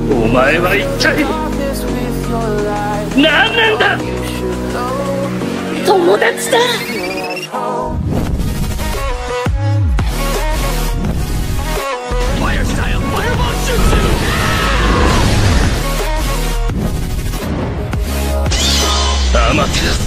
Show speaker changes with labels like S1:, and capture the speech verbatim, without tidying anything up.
S1: お前は一体何なんだ。友達だ。アマテラス